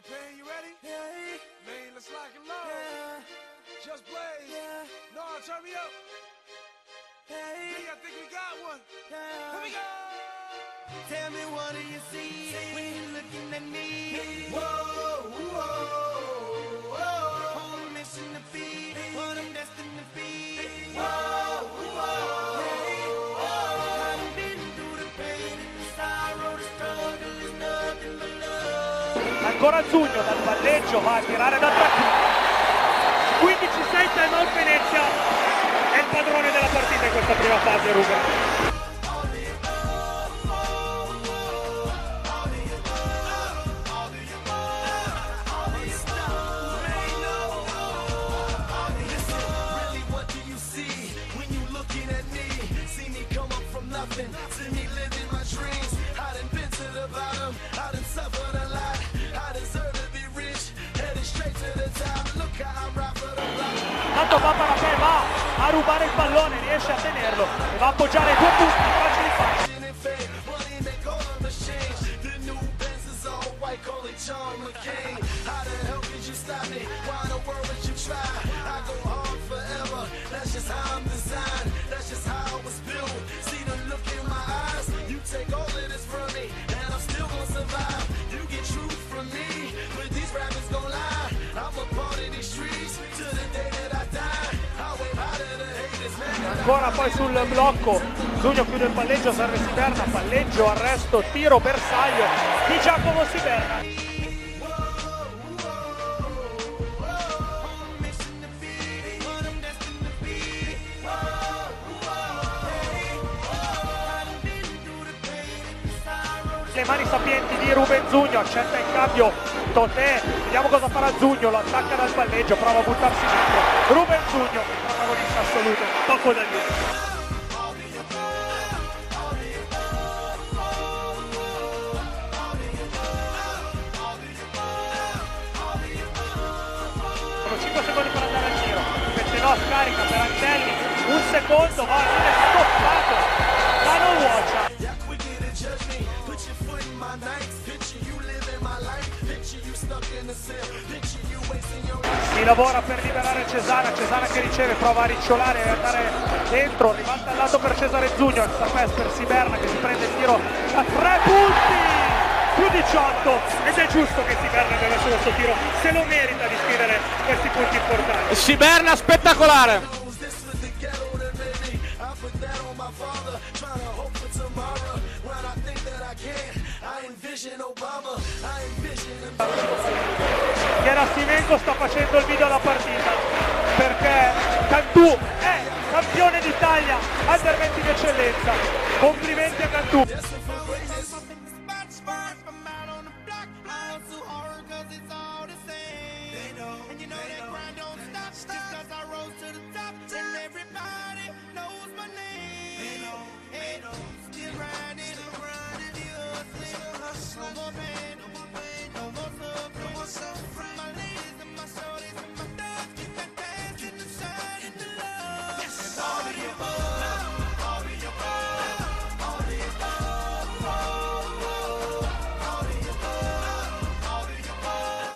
Pain, you ready? Yeah. Man, let's lock and load. Yeah. Just blaze. Yeah. No, turn me up. Hey. I think we got one. Yeah. Here we go. Tell me, what do you see when you're looking at me? Whoa, whoa, whoa. On a mission to be what I'm destined to be. Whoa, whoa. Hey. I've been through the pain and the sorrow, the struggle is nothing but love. Ancora Zugno dal palleggio, va a tirare da 3 punti. 15-6 time Venezia, è il padrone della partita in questa prima fase, Ruben. See me living my dreams. I done been to the bottom. I done suffered a lot. I deserve to be rich. Headed straight to the top. Look how I ride for the block. Tanto Paparapé va a rubare il pallone, riesce a tenerlo e va a appoggiare 2 punti facili facili. Money make all the machines. The new Benz is all white, call it John McCain. How the hell could you stop me? Why in the world would you try? I go hard forever. That's just how I'm designed. That's just how I was built. See the look in my eyes. You take all of this from me, and I'm still gonna survive. You get truth from me, but these rappers gon' lie. I'm a part of these streets to the day that I die. I wave out of the haters, man. Ancora poi sul blocco, Zugno chiude il palleggio, serve Siberna, palleggio, arresto, tiro, bersaglio di Giacomo Siberna. Le mani sapienti di Ruben Zugno, accetta in cambio Totè, vediamo cosa farà Zugno, lo attacca dal palleggio, prova a buttarsi dentro. Ruben Zugno, protagonista assoluto, poco da dire. Sono 5 secondi per andare al giro, invece no, scarica per Anselmi, 1 secondo, va, non è stoppato, ma non Watcha. Si lavora per liberare Cesana, Cesana che riceve, prova a ricciolare e andare dentro, ribalta al lato per Cesare Zugno, il Sapes per Siberna che si prende il tiro a 3 punti, più 18, ed è giusto che Siberna abbia messo questo tiro, se lo merita di scrivere questi punti importanti. Siberna spettacolare! Chiarassimento sta facendo il video alla partita perché Cantù è campione d'Italia Under 20 di eccellenza, complimenti a Cantù.